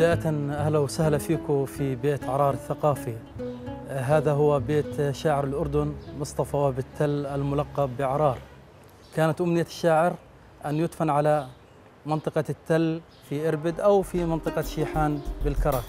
بداية أهلا وسهلا فيكم في بيت عرار الثقافي. هذا هو بيت شاعر الأردن مصطفى وهب التل الملقب بعرار. كانت أمنية الشاعر أن يدفن على منطقة التل في إربد أو في منطقة شيحان بالكرك.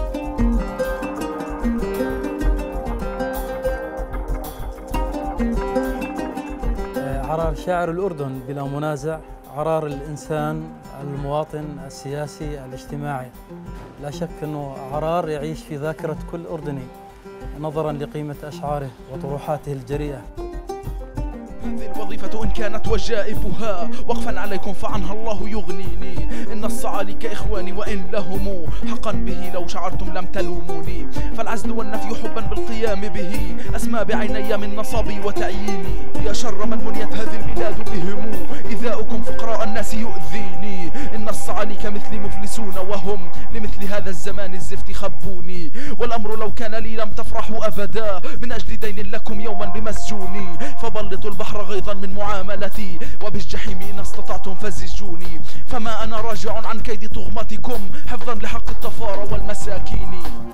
عرار شاعر الأردن بلا منازع، عرار الإنسان، المواطن، السياسي، الاجتماعي. لا شك أنه عرار يعيش في ذاكرة كل أردني نظراً لقيمة أشعاره وطروحاته الجريئة. هذه الوظيفة إن كانت وجائبها وقفا عليكم فعنها الله يغنيني. إن الصعاليك إخواني وإن لهم حقا به لو شعرتم لم تلوموني. فالعزل والنفي حبا بالقيام به أسمى بعيني من نصابي وتعييني. يا شر من منيت هذه البلاد بهم إذاؤكم فقراء الناس يؤذيني. إن الصعاليك مثلي مفلسون وهم لمثل هذا الزمان الزفت خبوني. والأمر لو كان لي لم تفرحوا أبدا من أجل دين لكم يوما بمسجوني. فبلطوا البحر غيظا من معاملتي وبالجحيم إن استطعتم فزجوني. فما أنا راجع عن كيد طغمتكم حفظا لحق التفارى والمساكين.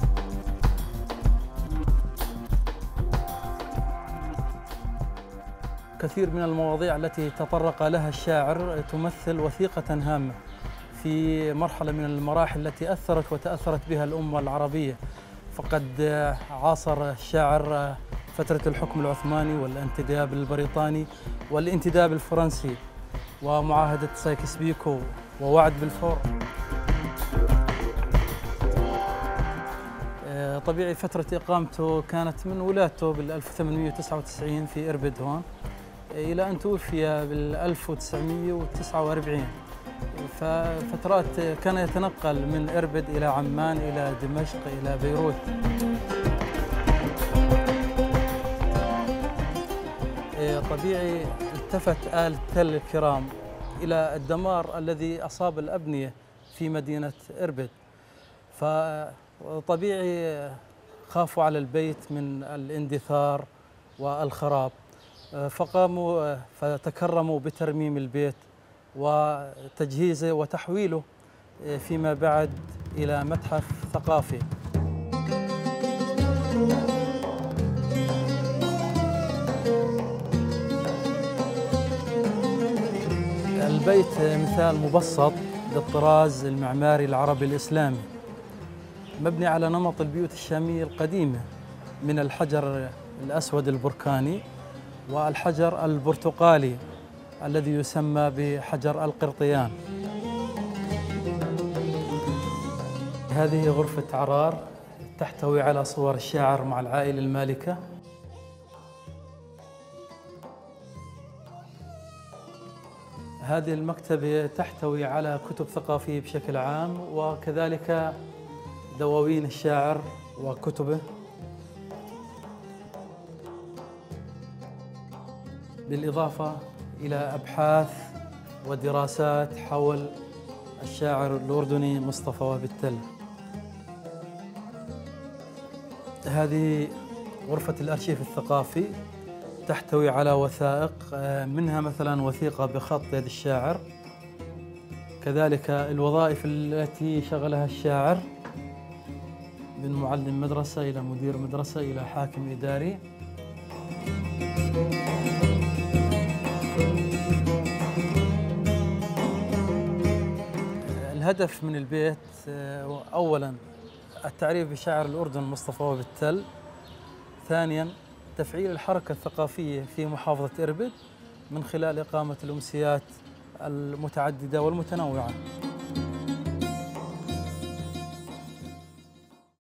كثير من المواضيع التي تطرق لها الشاعر تمثل وثيقة هامة في مرحلة من المراحل التي أثرت وتأثرت بها الأمة العربية. فقد عاصر الشاعر فترة الحكم العثماني والانتداب البريطاني والانتداب الفرنسي ومعاهدة سايكس بيكو ووعد بلفور. طبيعي فترة إقامته كانت من ولادته بال 1899 في إربد هون إلى أن توفي بال 1949. ففترات كان يتنقل من إربد إلى عمان إلى دمشق إلى بيروت. طبيعي التفت آل التل الكرام إلى الدمار الذي أصاب الأبنية في مدينة إربد. فطبيعي خافوا على البيت من الاندثار والخراب، فقاموا فتكرموا بترميم البيت وتجهيزه وتحويله فيما بعد إلى متحف ثقافي. البيت مثال مبسط للطراز المعماري العربي الإسلامي، مبني على نمط البيوت الشامية القديمة من الحجر الأسود البركاني والحجر البرتقالي الذي يسمى بحجر القرطيان. هذه غرفة عرار تحتوي على صور الشاعر مع العائلة المالكة. هذه المكتبة تحتوي على كتب ثقافية بشكل عام وكذلك دواوين الشاعر وكتبه، بالإضافة إلى أبحاث ودراسات حول الشاعر الأردني مصطفى وهب التل. هذه غرفة الأرشيف الثقافي تحتوي على وثائق، منها مثلا وثيقة بخط يد الشاعر، كذلك الوظائف التي شغلها الشاعر من معلم مدرسة إلى مدير مدرسة إلى حاكم إداري. الهدف من البيت أولاً التعريف بشاعر الأردن مصطفى وهب التل، ثانياً تفعيل الحركة الثقافية في محافظة إربد من خلال إقامة الأمسيات المتعددة والمتنوعة.